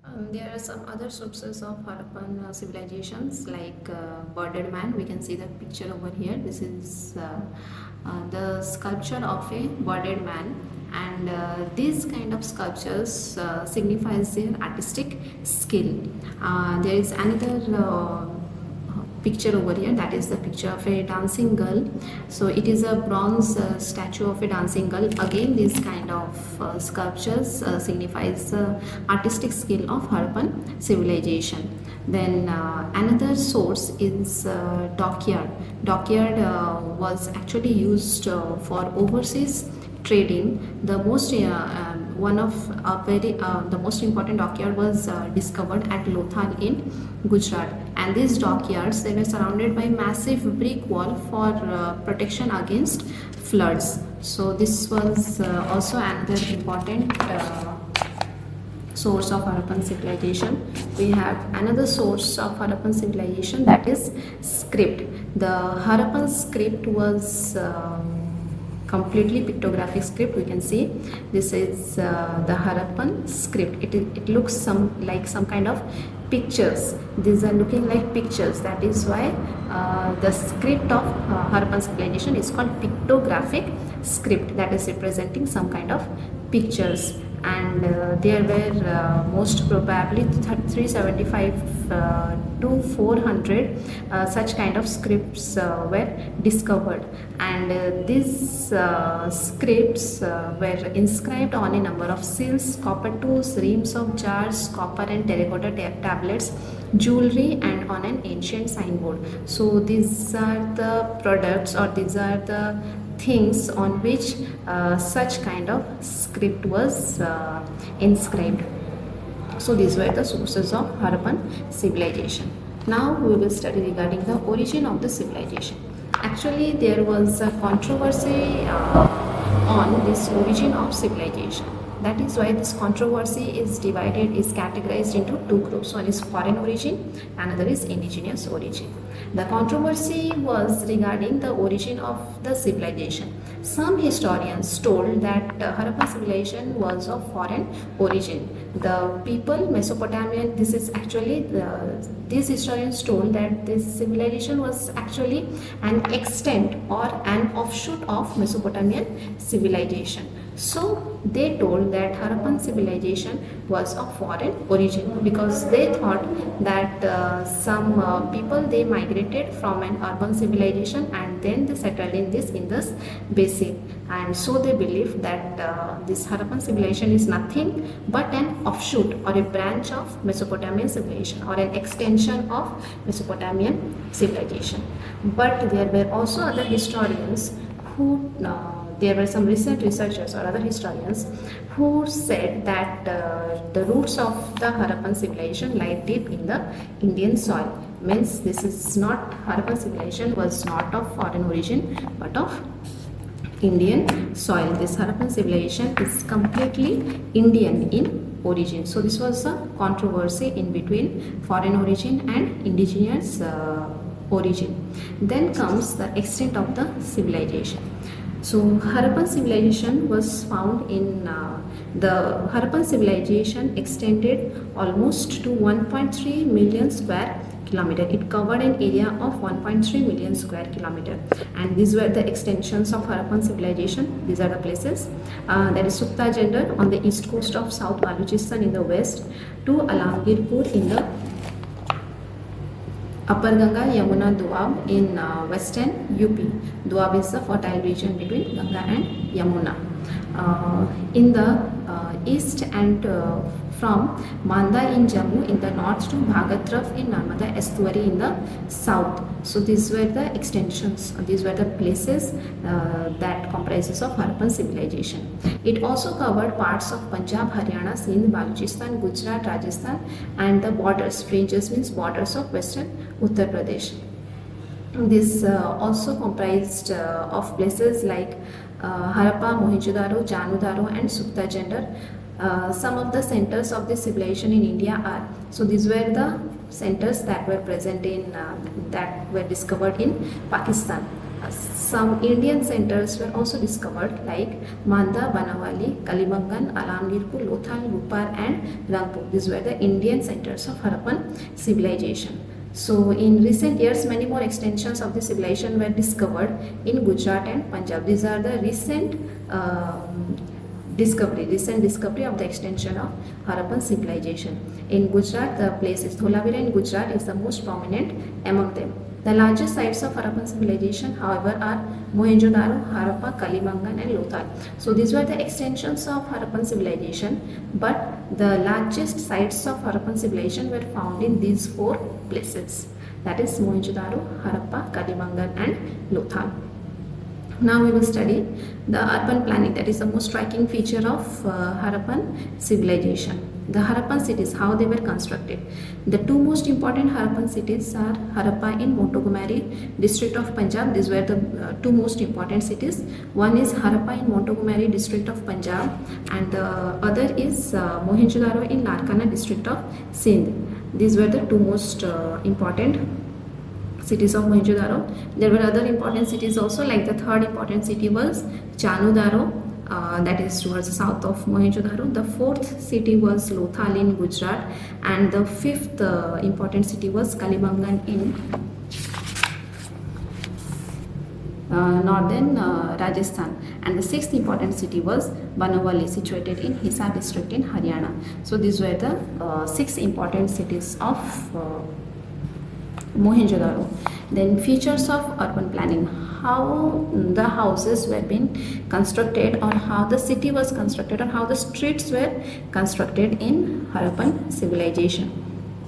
There are some other sources of Harappan civilizations like Bearded Man. We can see the picture over here. This is the sculpture of a bearded man, and these kind of sculptures signifies their artistic skill. There is another picture over here, that is the picture of a dancing girl. So it is a bronze statue of a dancing girl. Again, this kind of sculptures signifies the artistic skill of Harappan civilization. Then another source is dockyard. Dockyard was actually used for overseas trading. The most one of very the most important dockyard was discovered at Lothal in Gujarat, and these dockyards, they were surrounded by massive brick wall for protection against floods. So this was also another important source of Harappan civilization. We have another source of Harappan civilization, that is script. The Harappan script was completely pictographic script. We can see this is the Harappan script. It looks like some kind of pictures. These are looking like pictures. That is why the script of Harappan civilization is called pictographic script, that is representing some kind of pictures. And there were most probably 375 to 400 such kind of scripts were discovered, and these scripts were inscribed on a number of seals, copper tools, reams of jars, copper and terracotta tablets, jewelry, and on an ancient signboard. So these are the products, or these are the things on which such kind of script was inscribed. So these were the sources of Harappan civilization. Now we will study regarding the origin of the civilization. Actually, there was a controversy on this origin of civilization. That is why this controversy is categorized into two groups. One is foreign origin, another is indigenous origin. The controversy was regarding the origin of the civilization. Some historians told that Harappan civilization was of foreign origin. The people, Mesopotamian, these historians told that this civilization was actually an extent or an offshoot of Mesopotamian civilization. So they told that Harappan civilization was of foreign origin because they thought that some people, they migrated from an urban civilization and then they settled in this Indus basin, and so they believed that this Harappan civilization is nothing but an offshoot or a branch of Mesopotamian civilization or an extension of Mesopotamian civilization. But there were also other historians who there were some recent researchers or other historians who said that the roots of the Harappan civilization lie deep in the Indian soil. Means this is not, Harappan civilization was not of foreign origin but of Indian soil. This Harappan civilization is completely Indian in origin. So this was a controversy in between foreign origin and indigenous origin. Then comes the extent of the civilization. So Harappan civilization was found in the Harappan civilization extended almost to 1.3 million square kilometer. It covered an area of 1.3 million square kilometer, and these were the extensions of Harappan civilization. These are the places. That is Sukta Jender on the east coast of South Balochistan in the west, to Alamgirpur in the Upper Ganga, Yamuna, Doab in western UP. Doab is the fertile region between Ganga and Yamuna. In the east, and from Manda in Jammu in the north to Bhagatraf in Narmada estuary in the south. So these were the extensions, these were the places that comprises of Harappan civilization. It also covered parts of Punjab, Haryana, Sindh, Balochistan, Gujarat, Rajasthan, and the borders. Fringes means borders of western Uttar Pradesh. This also comprised of places like Harappa, Mohenjo-daro, Janu-daro, and Sukta Jender. Some of the centers of this civilization in India are, so these were the centers that were present in that were discovered in Pakistan. Some Indian centers were also discovered like Manda, Banawali, Kalibangan, Alamgirpur, Lothal, Rupar and Rangpur. These were the Indian centers of Harappan civilization. So in recent years, many more extensions of the civilization were discovered in Gujarat and Punjab. These are the recent discovery of the extension of Harappan civilization. In Gujarat, the place is Dholavira in Gujarat is the most prominent among them. The largest sites of Harappan civilization, however, are Mohenjo-daro, Harappa, Kalibangan and Lothal. So these were the extensions of Harappan civilization, but the largest sites of Harappan civilization were found in these four places, that is Mohenjo-daro, Harappa, Kalibangan and Lothal. Now we will study the urban planning, that is the most striking feature of Harappan civilization. The Harappan cities, how they were constructed. The two most important Harappan cities are Harappa in Montgomery district of Punjab. These were the two most important cities. One is Harappa in Montgomery district of Punjab and the other is Mohenjo-daro in Larkana district of Sindh. These were the two most important cities of Mohenjo-daro. There were other important cities also, like the third important city was Chanu-daro, that is towards the south of Mohenjo-daro. The fourth city was Lothal in Gujarat and the fifth important city was Kalibangan in northern Rajasthan, and the sixth important city was Banawali, situated in Hisar district in Haryana. So these were the six important cities of Mohenjo-daro. Then features of urban planning, how the houses were being constructed or how the city was constructed or how the streets were constructed in Harappan civilization.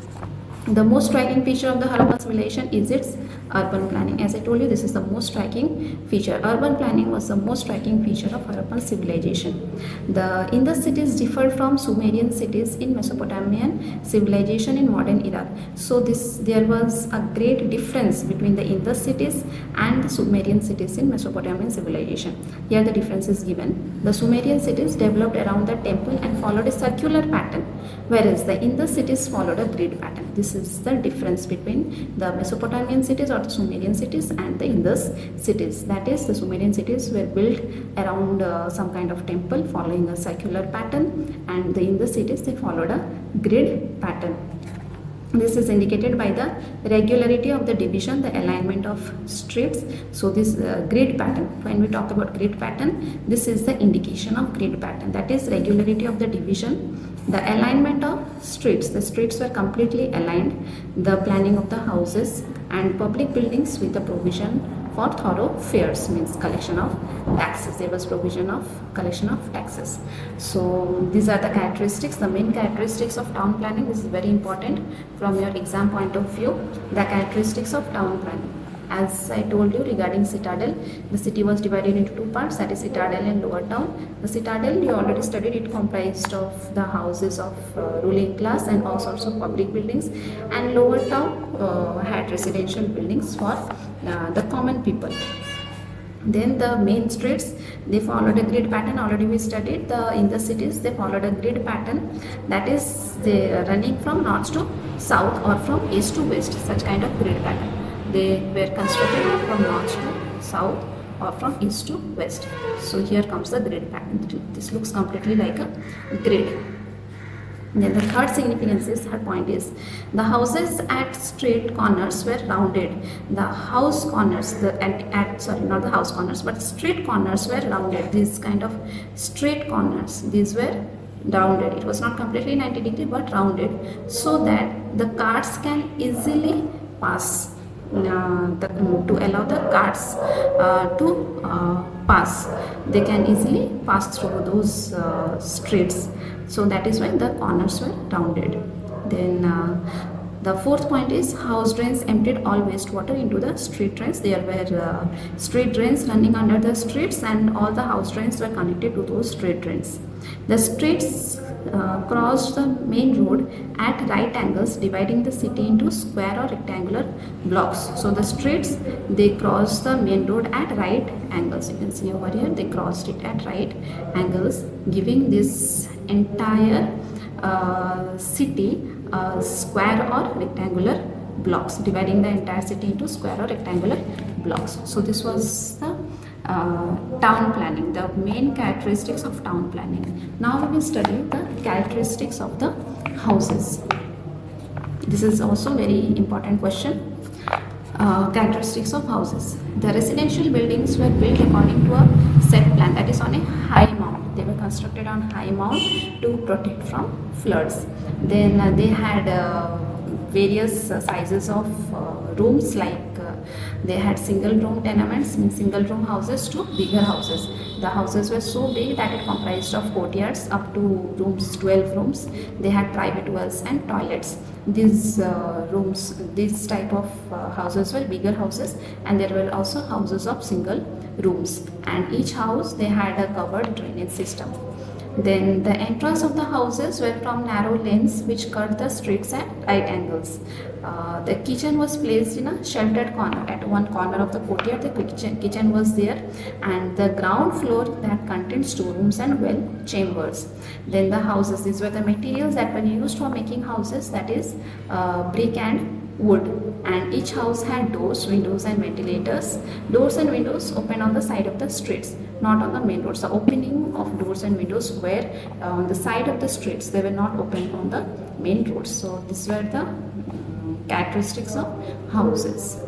The most striking feature of the Harappan civilization is its urban planning. As I told you, this is the most striking feature. Urban planning was the most striking feature of Harappan civilization. The Indus cities differed from Sumerian cities in Mesopotamian civilization in modern Iraq. So there was a great difference between the Indus cities and the Sumerian cities in Mesopotamian civilization. Here the difference is given. The Sumerian cities developed around the temple and followed a circular pattern, whereas the Indus cities followed a grid pattern. This is the difference between the Mesopotamian cities or the Sumerian cities and the Indus cities. That is, the Sumerian cities were built around some kind of temple following a circular pattern, and the Indus cities, they followed a grid pattern. This is indicated by the regularity of the division, the alignment of streets. So this grid pattern, when we talk about grid pattern, this is the indication of grid pattern, that is regularity of the division, the alignment of streets. The streets were completely aligned, the planning of the houses and public buildings with the provision for thoroughfares, means collection of taxes. There was provision of collection of taxes. So these are the characteristics, the main characteristics of town planning. This is very important from your exam point of view. The characteristics of town planning. As I told you regarding citadel, the city was divided into two parts, that is citadel and lower town. The citadel, you already studied, it comprised of the houses of ruling class and all sorts of public buildings, and lower town had residential buildings for the common people. Then the main streets, they followed a grid pattern. Already we studied in the cities, they followed a grid pattern, that is they are running from north to south or from east to west, such kind of grid pattern. They were constructed from north to south or from east to west. So here comes the grid pattern. This looks completely like a grid. Then the third significance is, third point is, the houses at street corners were rounded. The house corners, not the house corners, but street corners were rounded. These kind of straight corners, these were rounded. It was not completely 90 degree but rounded, so that the carts can easily pass. To allow the carts to pass, they can easily pass through those streets. So that is why the corners were rounded. Then the fourth point is, house drains emptied all wastewater into the street drains. There were street drains running under the streets, and all the house drains were connected to those street drains. The streets crossed the main road at right angles, dividing the city into square or rectangular blocks. So the streets, they crossed the main road at right angles. You can see over here, they crossed it at right angles, giving this entire city square or rectangular blocks, dividing the entire city into square or rectangular blocks. So this was the town planning, the main characteristics of town planning. Now we will study the characteristics of the houses. This is also very important question. Characteristics of houses. The residential buildings were built according to a set plan, that is on a high mound. They were constructed on high mound to protect from floods. Then they had various sizes of rooms, like they had single room tenements, means single room houses, to bigger houses. The houses were so big that it comprised of courtyards up to rooms, 12 rooms. They had private wells and toilets. These rooms, these type of houses were bigger houses, and there were also houses of single rooms, and each house they had a covered drainage system. Then the entrance of the houses were from narrow lanes which cut the streets at right angles. The kitchen was placed in a sheltered corner. At one corner of the courtyard, the kitchen was there, and the ground floor that contained storerooms and well chambers. Then the houses, these were the materials that were used for making houses, that is brick and wood, and each house had doors, windows and ventilators. Doors and windows open on the side of the streets, not on the main roads. The opening of doors and windows were on the side of the streets, they were not open on the main roads. So these were the characteristics of houses.